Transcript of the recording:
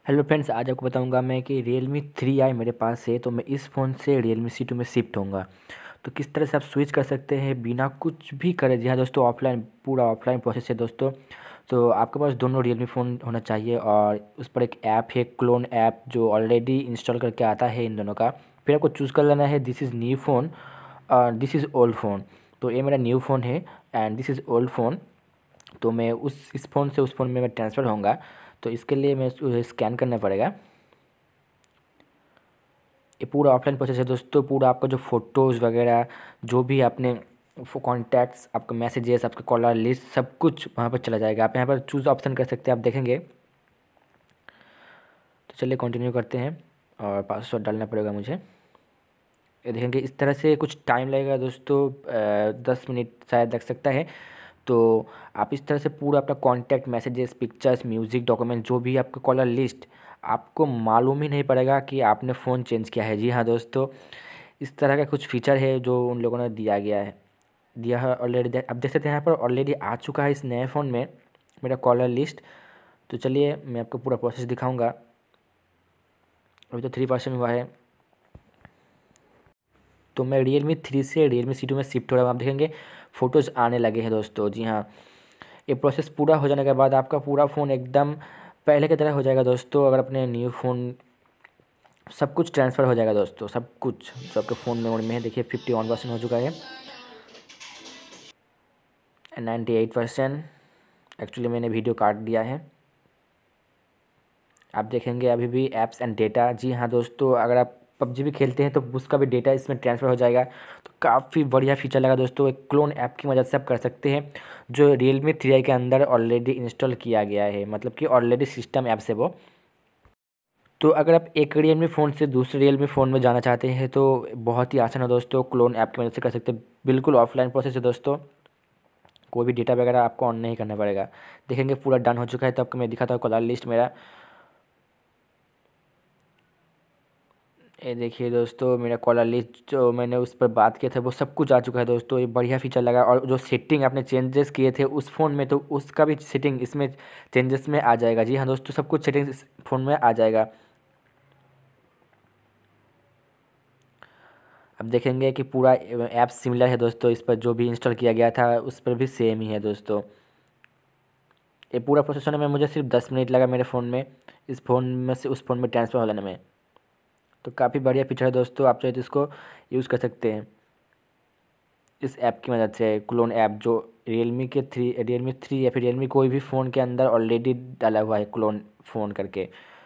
Hello friends, आज आपको बताऊंगा मैं कि Realme 3i मेरे पास है। तो मैं इस फ़ोन से Realme C2 में शिफ्ट होऊंगा। तो किस तरह से आप स्विच कर सकते हैं बिना कुछ भी करे। जी हाँ दोस्तों, ऑफलाइन पूरा ऑफलाइन प्रोसेस है दोस्तों। तो आपके पास दोनों Realme फ़ोन होना चाहिए और उस पर एक ऐप है, क्लोन ऐप, जो ऑलरेडी इंस्टॉल करके आता है इन दोनों का। फिर आपको चूज़ कर लेना है दिस इज़ न्यू फ़ोन और दिस इज़ ओल्ड फ़ोन। तो ये मेरा न्यू फ़ोन है and this is old phone. तो मैं उस इस फ़ोन से उस फ़ोन में मैं ट्रांसफ़र होऊंगा। तो इसके लिए मैं स्कैन करना पड़ेगा। ये पूरा ऑफलाइन प्रोसेस है दोस्तों। पूरा आपका जो फ़ोटोज़ वगैरह, जो भी आपने कॉन्टैक्ट्स, आपका मैसेजेस, आपका कॉलर लिस्ट, सब कुछ वहाँ पर चला जाएगा। आप यहाँ पर चूज़ ऑप्शन कर सकते हैं, आप देखेंगे। तो चलिए कंटिन्यू करते हैं और पासवर्ड डालना पड़ेगा मुझे। ये देखेंगे इस तरह से कुछ टाइम लगेगा दोस्तों, 10 मिनट शायद लग सकता है। तो आप इस तरह से पूरा अपना contact, messages, pictures, music, document, जो भी आपका कॉलर लिस्ट, आपको मालूम ही नहीं पड़ेगा कि आपने फ़ोन चेंज किया है। जी हाँ दोस्तों, इस तरह का कुछ फ़ीचर है जो उन लोगों ने दिया है ऑलरेडी। अब देख सकते हैं यहाँ पर ऑलरेडी आ चुका है इस नए फ़ोन में मेरा कॉलर लिस्ट। तो चलिए मैं आपको पूरा प्रोसेस दिखाऊंगा। अभी तो 3% हुआ है। तो मैं Realme 3 से Realme C2 में शिफ्ट हो रहा हूँ। आप देखेंगे फ़ोटोज़ आने लगे हैं दोस्तों। जी हाँ, ये प्रोसेस पूरा हो जाने के बाद आपका पूरा फ़ोन एकदम पहले की तरह हो जाएगा दोस्तों। अगर अपने न्यू फ़ोन, सब कुछ ट्रांसफ़र हो जाएगा दोस्तों। सब कुछ जो आपके फ़ोन मेमोरी में है, देखिए 51% हो चुका है, 98%। एक्चुअली मैंने वीडियो काट दिया है। आप देखेंगे अभी भी ऐप्स एंड डेटा। जी हाँ दोस्तों, अगर आप पबजी भी खेलते हैं तो उसका भी डेटा इसमें ट्रांसफ़र हो जाएगा। तो काफ़ी बढ़िया फीचर लगा दोस्तों। एक क्लोन ऐप की मदद से आप कर सकते हैं, जो Realme 3i के अंदर ऑलरेडी इंस्टॉल किया गया है, मतलब कि ऑलरेडी सिस्टम ऐप्स है वो। तो अगर आप एक Realme फ़ोन से दूसरे Realme फ़ोन में जाना चाहते हैं तो बहुत ही आसान है दोस्तों, क्लोन ऐप की मदद से कर सकते हैं। बिल्कुल ऑफलाइन प्रोसेस है दोस्तों। कोई भी डेटा वगैरह आपको ऑन नहीं करना पड़ेगा। देखेंगे पूरा डन हो चुका है। तो आपको मैं दिखाता हूँ कलर लिस्ट मेरा। ये देखिए दोस्तों, मेरा कॉलर लिस्ट जो मैंने उस पर बात किया था वो सब कुछ आ चुका है दोस्तों। ये बढ़िया फीचर लगा। और जो सेटिंग आपने चेंजेस किए थे उस फ़ोन में, तो उसका भी सेटिंग इसमें चेंजेस में आ जाएगा। जी हाँ दोस्तों, सब कुछ सेटिंग इस फ़ोन में आ जाएगा। अब देखेंगे कि पूरा ऐप सिमिलर है दोस्तों। इस पर जो भी इंस्टॉल किया गया था उस पर भी सेम ही है दोस्तों। ये पूरा प्रोसेस होने में मुझे सिर्फ 10 मिनट लगा मेरे फ़ोन में, इस फ़ोन में से उस फ़ोन में ट्रांसफ़र होने में। तो काफ़ी बढ़िया फीचर है दोस्तों। आप चाहे तो इसको यूज़ कर सकते हैं इस ऐप की मदद से। क्लोन ऐप जो Realme 3 या फिर Realme कोई भी फ़ोन के अंदर ऑलरेडी डाला हुआ है, क्लोन फ़ोन करके।